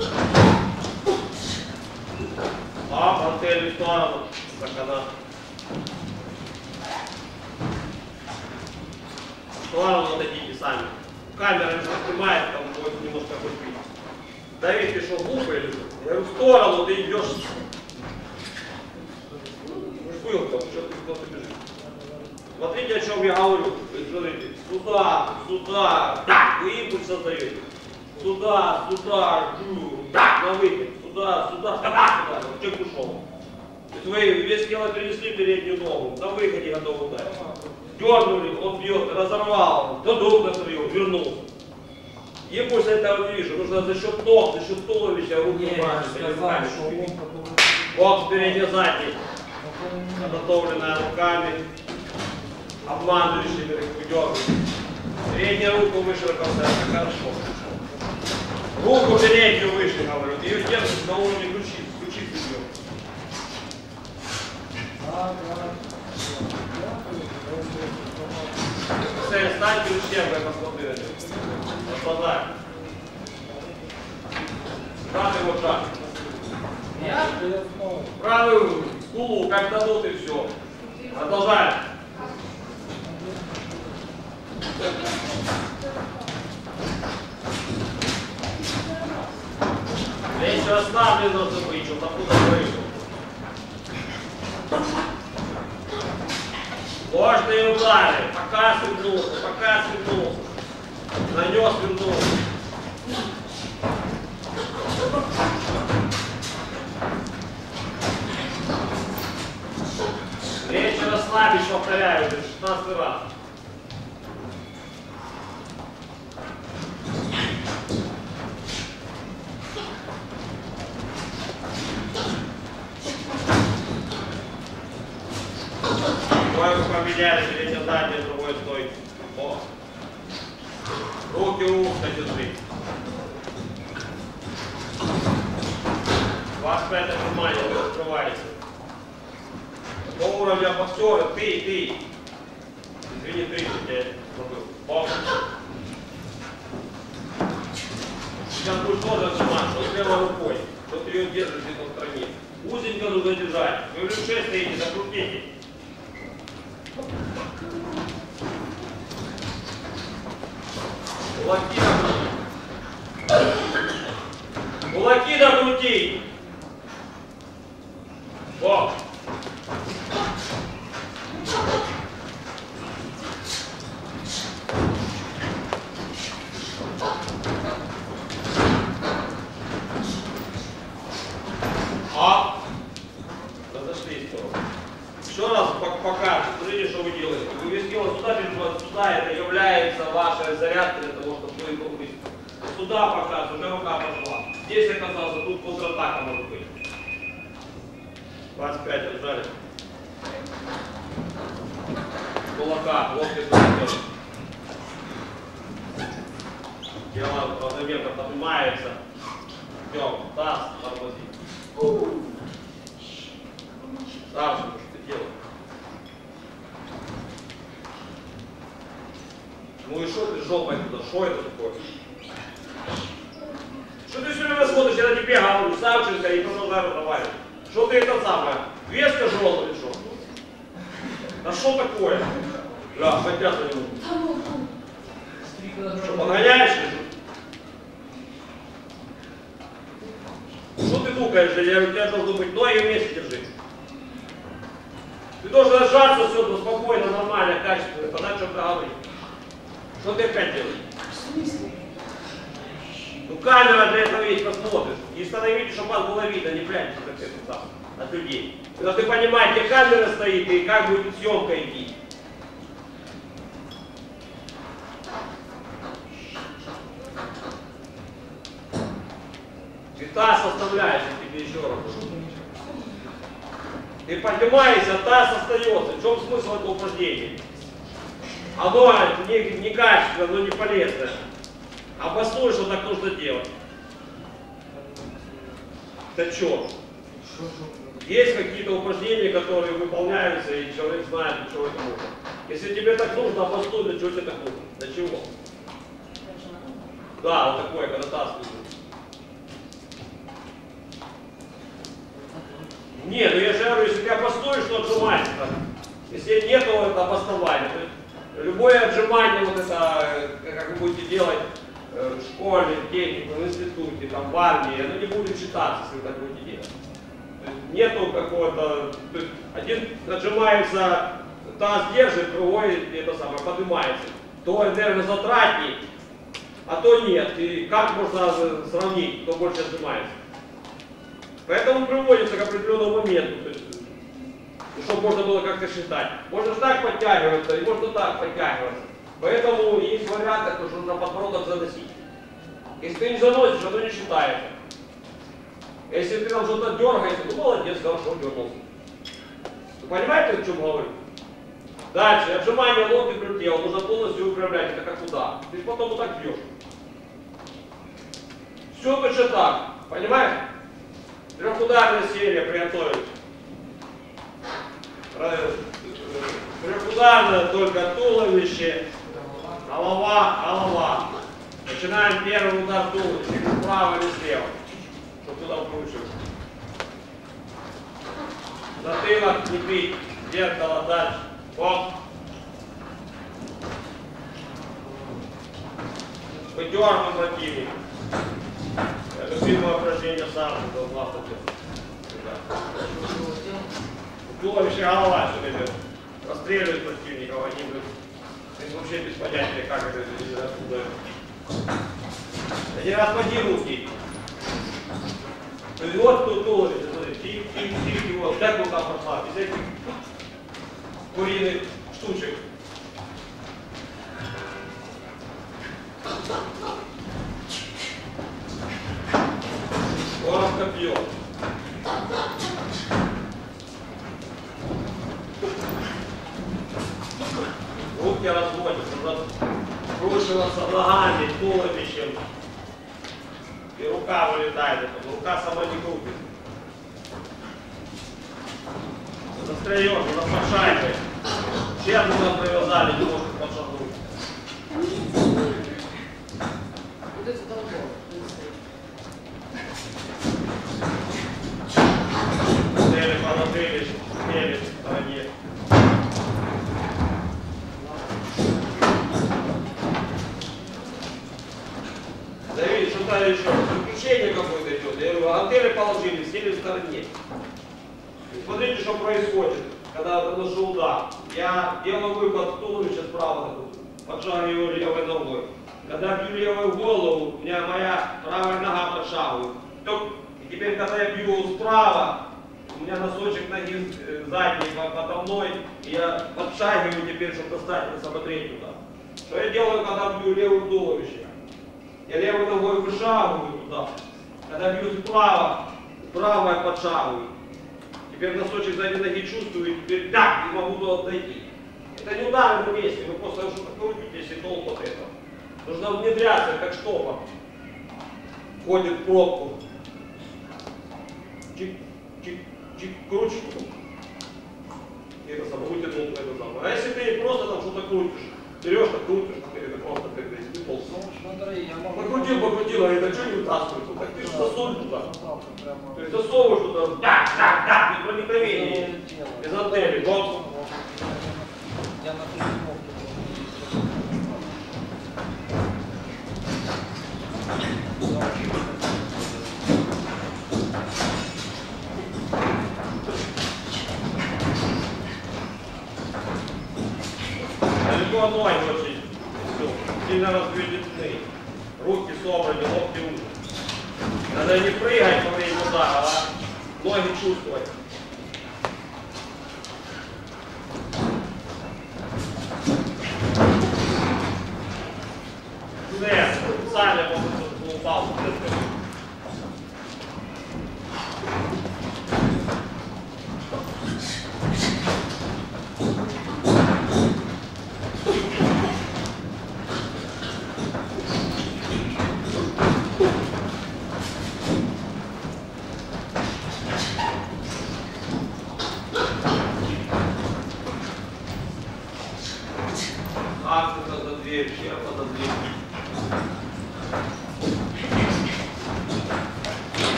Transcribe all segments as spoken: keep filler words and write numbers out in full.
А, портфель в сторону. Так она. В сторону отойдите сами. Камера не снимает, там будет немножко быть. Давид пришел губы или что? Я говорю, в сторону ты идешь. Был там, что ты кто-то бежит. Смотрите, о чем я говорю. Вы смотрите, сюда, сюда, так, вы импульс создаете. Сюда, сюда, жу, так, на выход, сюда, сюда, сюда, сюда. Вот человек ушел. То есть вы весь тело перенесли переднюю ногу, на выходе готовы ударить. Дернули, он бьет, разорвал, додух настрелил, вернулся. Импульс этого не вижу, нужно за счет ног, за счет туловища, руки брать. Бокс передний, задний. Подготовленная руками, обманывающими, выдергиваем. Среднюю руку выше на конце, это хорошо. Руку переднюю выше, говорю, ты ее держишь на уровне ключиц, ключиц идет. Посмотри, стань ключем, я посмотрю на него. Распознай. Правый вот так. Правую скулу, как дадут и все. Продолжаем. Плечи расслаблены должны быть, что откуда вышел. Ложные удары. Пока свернулся, пока свернулся. Нанес, свернулся. Плечи расслабить, повторяю, уже шестнадцатый раз. Двойку поменяли, передняя задняя, другой стойки. О. Руки у ухо держи. двадцать пять отжиманий, вы открываете. До уровня боксера, ты, ты. Извини, ты, я забыл. Бокс. Сейчас будешь тоже отжимать, что с левой рукой, что ты ее держишь где-то в стороне. Узенько нужно держать. Вы в шесть стоите, закрутите. Кулаки докрути. Кулаки докрути. Бокс. А. Разошлись. Еще раз покажу. Смотрите, что вы делаете. Вы весь тело сюда, сюда, это является вашей зарядкой для того, чтобы вы круги. Сюда показываю, уже рука пошла. Здесь оказался, тут контратака может быть. двадцать пять отжали. Кулака, локти сделать. Тело равномерно поднимается. Ждем, таз, тормози. Дальше, что ты делаешь? Ну и что ты жопой туда? Что это такое? Что ты все время смотришь? Я на тебе говорю, Савченко, и продолжаю разговаривать. Что ты это самое? Вес тяжелый или что? Да что такое? Да, хотят за него. Что, погоняешь или что? Что ты дукаешь? Я, у тебя должно быть ноги вместе держи. Ты должен сжаться все спокойно, нормально, качественно, понять, что ты говоришь. Что ты опять делаешь? В смысле? Ну камера для этого есть, посмотришь. И становитесь, чтобы вас было видно, не прячьтесь как это сам от людей. Вы должны понимать, где камера стоит и как будет съемка идти. Ты таз составляешь, я тебе еще раз говорю. Ты поднимаешься, таз остается. В чем смысл этого упражнения? Оно не, не качественное, оно не полезное. Обоснуй, что так нужно делать. Это что? Есть какие-то упражнения, которые выполняются, и человек знает, для чего это нужно. Если тебе так нужно, обоснуй, для чего тебе так нужно. Для чего? Да, вот такое, когда таз нужен. хочешь, то отжимайся. Если нет, то это обоснование. То есть любое отжимание, вот это, как вы будете делать в школе, в технике, в институте, там, в армии, оно не будет считаться, если вы так будете делать. То есть нету какого-то, то есть один отжимается, таз держит, другой это самое, поднимается. То энергозатратней, а то нет. И как можно сравнить, кто больше отжимается? Поэтому приводится к определенному моменту, то есть, чтобы можно было как-то считать. Можно так подтягиваться, и можно так подтягиваться. Поэтому есть варианты, что нужно подбородок заносить. Если ты не заносишь, оно не считается. Если ты там что-то дергаешься, ну молодец, хорошо дернулся. Вы понимаете, о чем говорю? Дальше, отжимание локти вдоль тела, нужно полностью управлять, это как удар. Ты же потом вот так бьешь. Все точно так, понимаешь? Трехударная серия приготовились. Трехударная только туловище, голова, голова. Начинаем первый удар туловища, справа или слева, чтобы туда включить. Затылок не бить, зеркало дальше. Оп. Выдернем противник. Это любимое упражнение сам до глаза делать. Туловище, голова все время расстреливают противников, они будут вообще без понятия, как это здесь откуда. Один раз поди руки. То есть вот тут туловище, смотри, тик, тик, тик, вот, так рука пошла, без этих куриных штучек. Коротко пьет. Руки разводятся, крушиваться ногами, туловищем. И рука вылетает, рука сама не крутит. Застреешь, запашай. Чем мы привязали, не может подшагнуть. Вот это должно. Цели понадобились, смели в стороне. Давид, что-то еще, приключение какое-то идет. Я говорю, антенны положили, сели в стороне. Смотрите, что происходит, когда я наношу удар. Я делаю выпад туловища справа, подшагиваю левой ногой. Когда бью левую голову, у меня моя правая нога подшагивает. И теперь, когда я бью справа, у меня носочек ноги задний подо мной, и я подшагиваю теперь, чтобы достать, посмотреть туда. Что я делаю, когда бью левую туловище? Я левой ногой вышагиваю туда. Когда бью справа, справа я подшагиваю. Теперь носочек задней ноги чувствую, и теперь да, не могу туда дойти. Это не удар на месте, вы просто что-то крутитесь и толку от этого. Нужно внедряться, как штопор. Входит в пробку. Чик, чик, чик, крутишь. И это самое, вытянул это самое. А если ты просто там что-то крутишь, берешь, так крутишь, это просто как ты полз. Покрутил, покрутил, а это что не вытаскивает? Так ты же засунь туда. То есть засовываешь туда, да, да, да, без проникновения, без антенны. Вот. Я на тренировке. Далеко ноги очень сильно разведены. Руки собраны, локти уже. Надо не прыгать во время удара, а ноги чувствовать. Нет, специально может упал.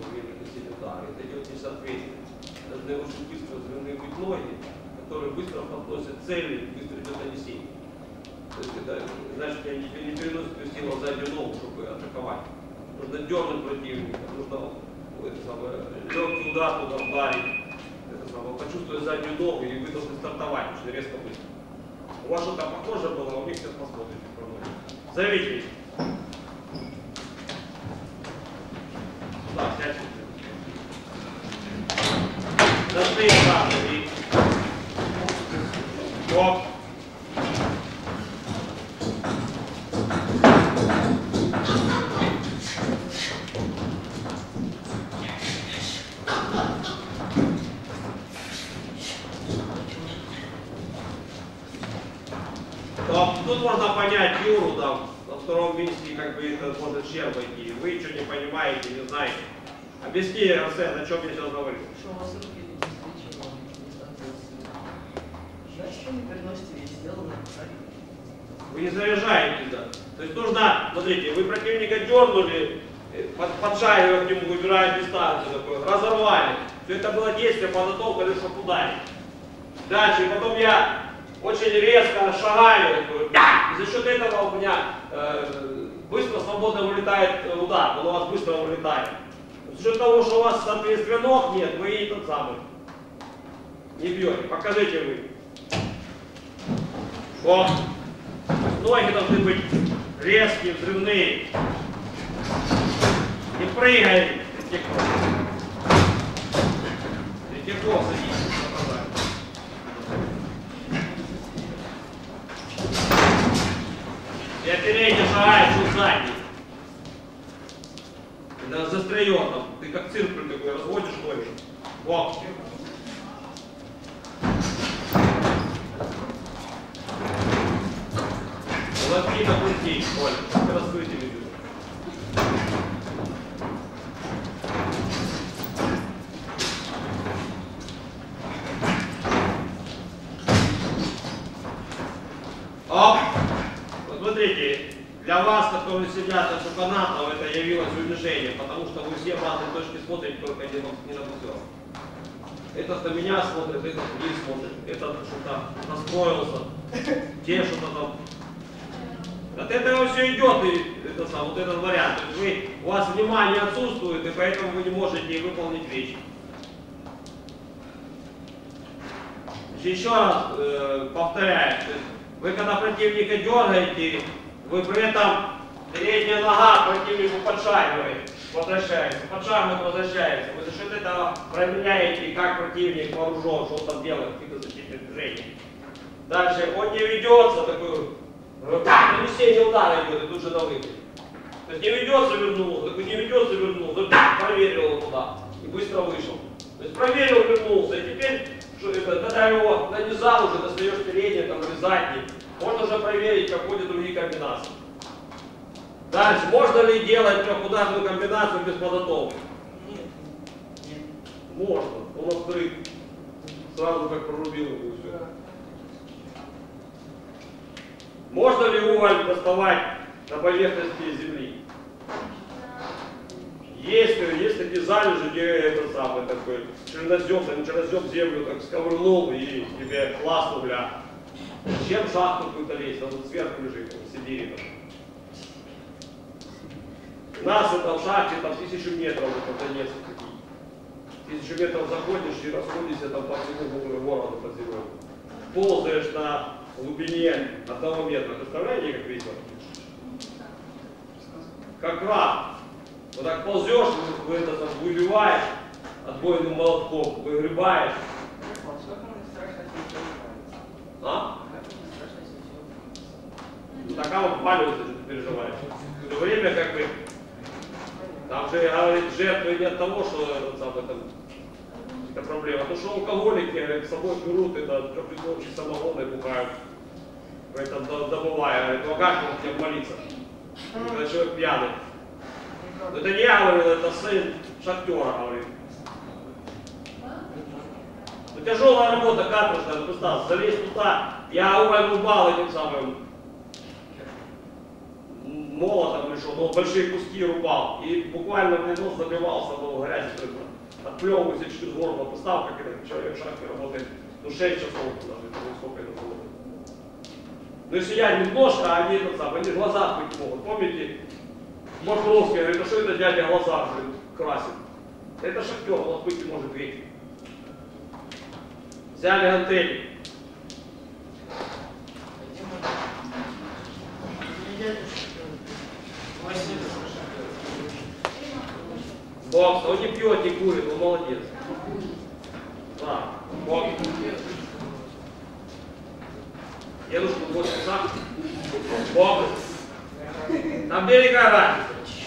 умеет носить удар. Это идет несоответствие. Должны очень быстро взрывные быть ноги, которые быстро подносят цели, быстро идет нанесение. То есть это значит, я не, не переносит силу в заднюю ногу, чтобы атаковать. Нужно дернуть противника, нужно это самое, легкий удар туда вдарить, это самое, почувствовать заднюю ногу и вы должны стартовать очень резко быстро. У вас что-то похоже было, у них сейчас посмотрите. Зовите. Сюда, сядьте. Зашли сразу и... Оп. Тут можно понять Юру, там, на втором месте, как бы это может черв идти. Вы что не понимаете, не знаете. Объясни, Арсен, о чем я сейчас говорю. Что у вас руки не встречи, не соответствуют. Значит, вы не переносите весь сделанное, правильно? Вы не заряжаетесь, да. То есть нужно, смотрите, вы противника дернули, под, подшагивая к нему, выбирая дистанцию такую, разорвали. Все это было действие, подготовка, лишь чтобы ударить. Дальше, и потом я очень резко шагаю, и за счет этого у меня э, быстро, свободно вылетает удар, он у вас быстро вылетает. За счет того, что у вас, соответственно, ног нет, вы и тот самый не бьете. Покажите вы. О! Ноги должны быть резкие, взрывные. Не прыгай, Третьяков. Третьяков, садись. Я передний шагаешь, тут задний. Это застроен там. Ты как циркуль такой разводишь ноги. О! Лапки на пути, Оля. Раскрытие ведут. Оп! Смотрите, для вас, которые сидят от шуканатов, это явилось унижение, потому что вы все в разные точки смотрите, только не на боксера. Этот на меня смотрит, этот вниз смотрит, этот что-то настроился, те что-то там. От этого все идет, и это сам, вот этот вариант. То есть вы, у вас внимание отсутствует, и поэтому вы не можете выполнить вещи. Еще раз э, повторяю. Вы когда противника дергаете, вы при этом передняя нога противнику подшагивает, возвращается, подшагивает, возвращается. Вы за счет этого проверяете, как противник вооружен, что он там делает, какие-то защитные движения. Дальше он не ведется, такой, нанесение удара идет, и тут же на выход. То есть не ведется, вернулся, такой не ведется, вернулся, проверил его туда и быстро вышел. То есть проверил, вернулся, и теперь... Когда его нанизал, уже достаешь передний там, или задний, можно уже проверить, как ходят другие комбинации. Дальше, можно ли делать трехударную комбинацию без подготовки? Нет. Нет. Можно. Он открыт. Сразу как прорубил его и все. Можно ли уголь доставать на поверхности земли? Есть, есть такие залежи, где это самое такой чернозем, там чернозем землю так сковырнул и тебе класс угля. Чем в шахту какую-то лезть, он сверху лежит, в Сибири там. У нас это в шахте там тысячу метров, это Донецк такие. Тысячу метров заходишь и расходишься там по всему городу под землей. Ползаешь на глубине одного метра. Представляете, как весело? Как рак. Вот так ползешь, вы это там выбиваешь отбойным молотком, выгребаешь. А? Ну так а он паливается, что ты переживаешь. В то время как бы там же говорит, жертвы не от того, что это самое там какие-то проблемы, а то, что алкоголики с собой берут, это трехлитровки самогоны бухают, поэтому добывая, говорит, ну а как он тебе молиться, когда человек пьяный. Но это не я говорил, это сын шахтера говорит. Ну тяжелая работа, каторжная, представь, залезть туда, я уголь рубал этим самым молотом или что-то, он большие куски рубал. И буквально в нос забивался, был грязь, отплевывался через горло, поставил, как этот человек в шахте работает, ну шесть часов даже, сколько это было. Ну и сидят немножко, а они, этот самый, они глаза быть могут. Помните, Махровский говорит, а что это дядя глаза красит? Это шахтер, он отпыть не может видеть. Взяли гантели. Бокс, он не пьет, не курит, он молодец. Да, бокс. Дедушку вот сам. Бокс. Там берега разница.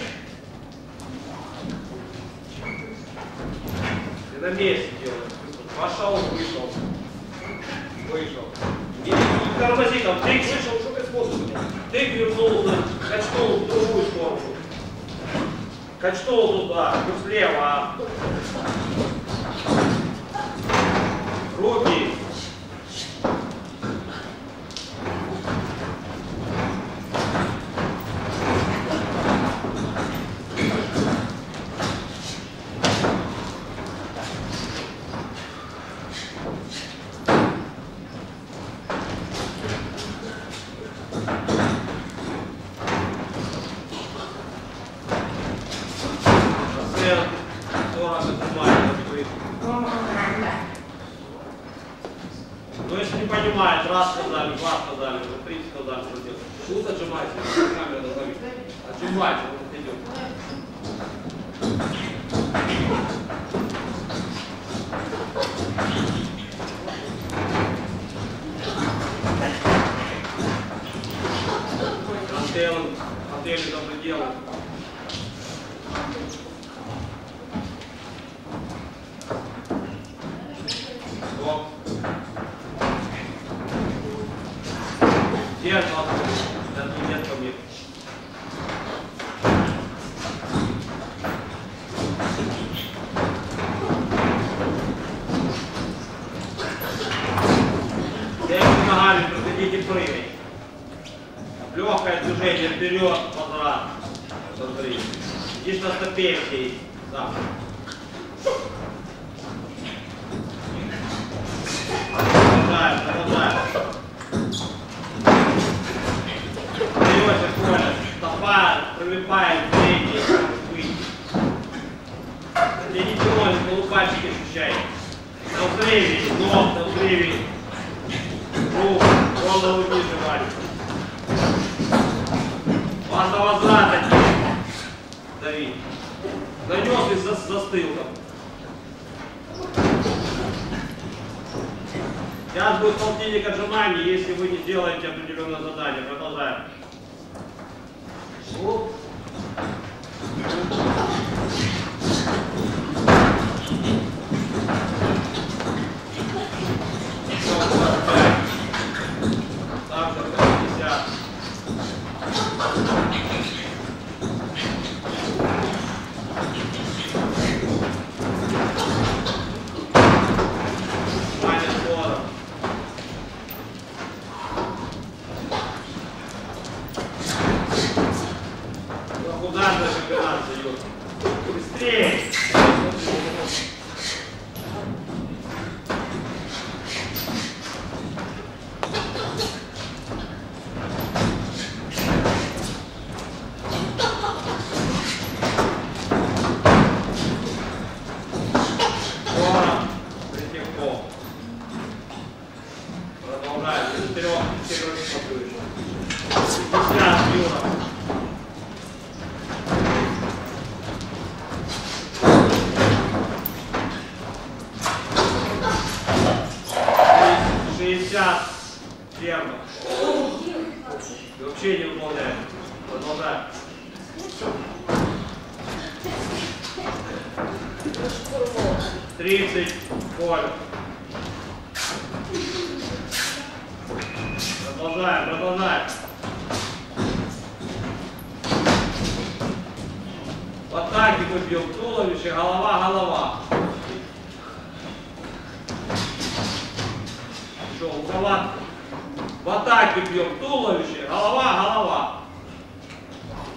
Ты на месте делаешь. Пошел, вышел. Вышел. И не тормози там. Тык вышел, что происходит? Тык вернулся, качнул в другую сторону. Качнул туда, слева. Руки. Ну если не понимает, раз сказали, два сказали, уже три сказали, что делать. Тут отжимайте, камера должна видеть. Отжимайте, вот идет. Антенны, антенны должны делать. Стоп. Нет, это нет ко мне. Этими ногами проходите прыгай. Легкое движение вперед, возврат. Смотри. Идишь на стопе всей. Да. Продолжаем, продолжаем. Берете поле, стопа, прилипает, третий, выйти. Где ничего, не полупальчики ощущаете. На взрыве, ног, на взрыве. Руку, голову ниже валит. Вас до возврата давить. Нанес и за, застыл там. Сейчас будет полтинник отжиманий, если вы не сделаете определенное задание. Продолжаем. Оп. Так же, пятьдесят. Куда же комбинация идет? Быстрее! Скоро. Притекло. Продолжаем. Четырех, четырех, пятьдесят, Юра. шестьдесят ферма. Вообще не выполняем. Продолжаем. тридцать поле. Продолжаем, продолжаем. В атаке мы бьем туловище, голова, голова. Что, у кого в атаке бьем туловище, голова, голова.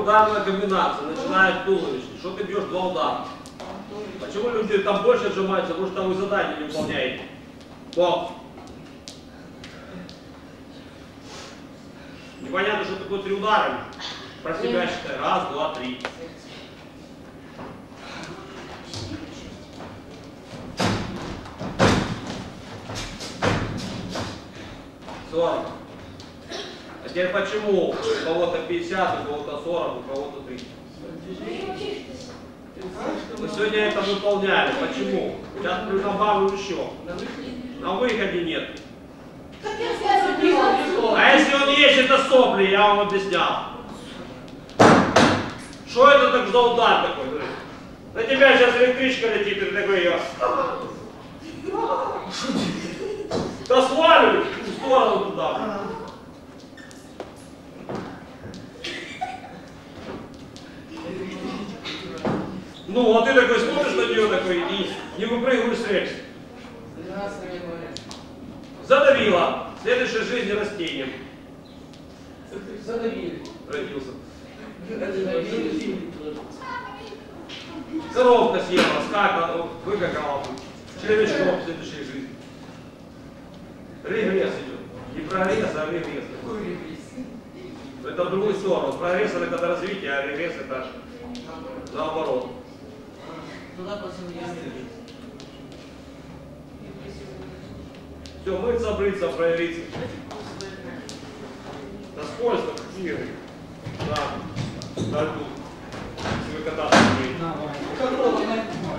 ударная комбинация, начиная от туловища. Что ты бьешь два удара? Почему люди там больше отжимаются? Потому что там вы задания не выполняете. Бокс. Непонятно, что такое три удара. Про себя считай. Раз, два, три. сорок. А теперь почему у кого-то пятьдесят, у кого-то сорок, у кого-то тридцать? Мы сегодня это выполняли. Почему? Сейчас добавлю еще. На выходе нет. А если он есть, это сопли, я вам объяснял. Что это так за удар такой? На тебя сейчас электричка летит, и ты такой ее... Да сваливай в сторону туда. Ну, а ты такой смотришь на нее такой и не выпрыгиваешь с рельс. Задавила. Следующая жизнь растением. Задавили. Родился. Коровка съела, скакала, выкакала. Червячком в следующей жизни. Регресс идет. Не прогресс, а регресс. Это в другую сторону. Прогресс это развитие, а регресс это наоборот. Туда посмотрели. Все, мыться, бриться, проявиться. Да скользко, какие. Да. Да, тут. Если вы кататься умеете.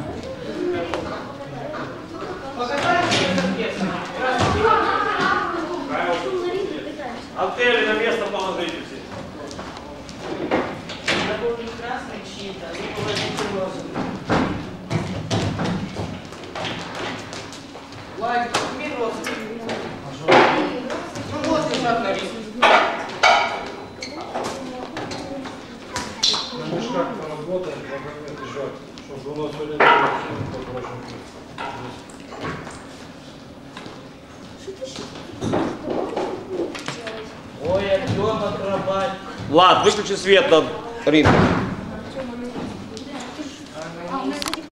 Антели на место положите все. Я был не красный чьи-то, они положите розовый. Лайк, возьми розовый. Ну вот, лежат на рису. На мешках поработаем, пока не лежать, чтобы у нас сегодня не было Ой, Артем, акробат. Влад, выключи свет над ринком.